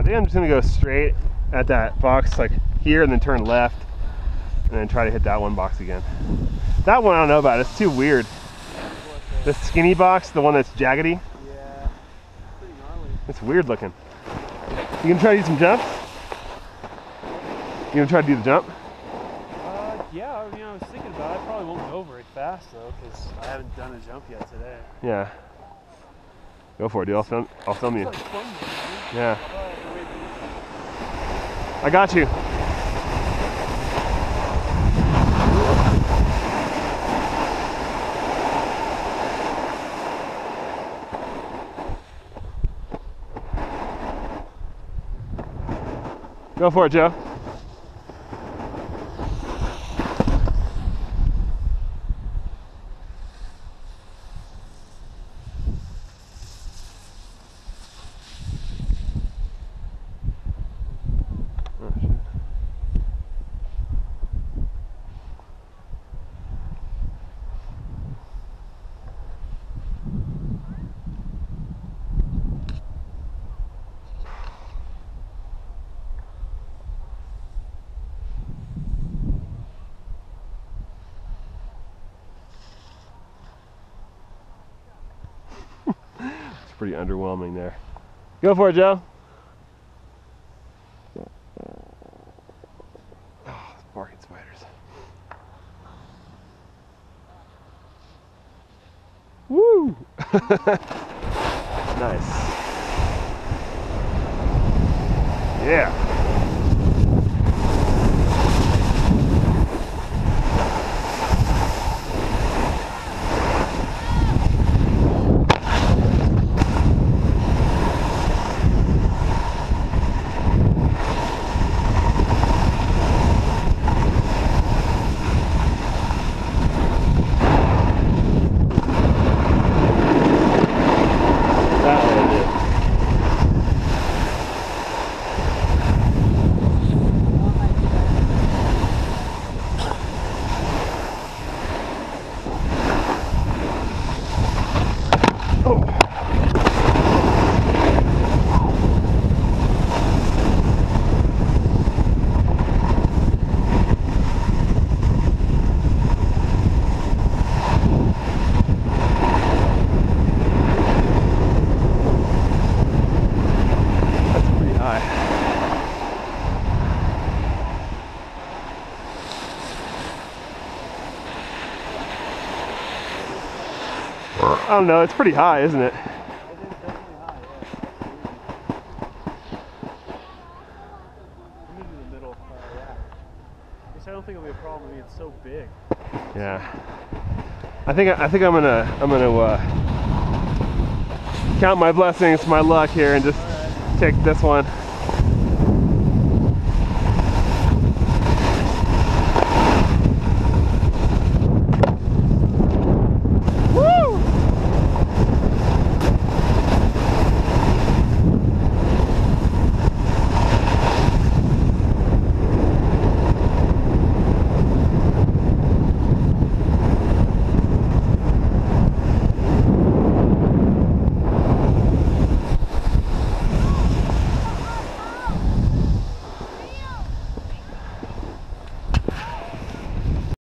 think I'm just gonna go straight at that box like here and then turn left and then try to hit that one box again. That one I don't know about, it's too weird. The skinny box, the one that's jaggedy. Yeah, pretty gnarly. It's weird looking. You gonna try to do some jumps? You gonna try to do the jump? Yeah, I was thinking about it. I probably won't go very fast though, because I haven't done a jump yet today. Yeah. Go for it, dude. I'll film you. It's like fun, man. Yeah. I got you. Go for it, Joe. Oh, shit. Pretty underwhelming there. Go for it, Joe. Oh, barking spiders. Woo! Nice. Yeah. I don't know, it's pretty high, isn't it? It is definitely high, yeah. I'm into the middle, yeah. Which I don't think it'll be a problem. I mean, it's so big. Yeah. I think I'm gonna count my blessings, my luck here, and just take this one.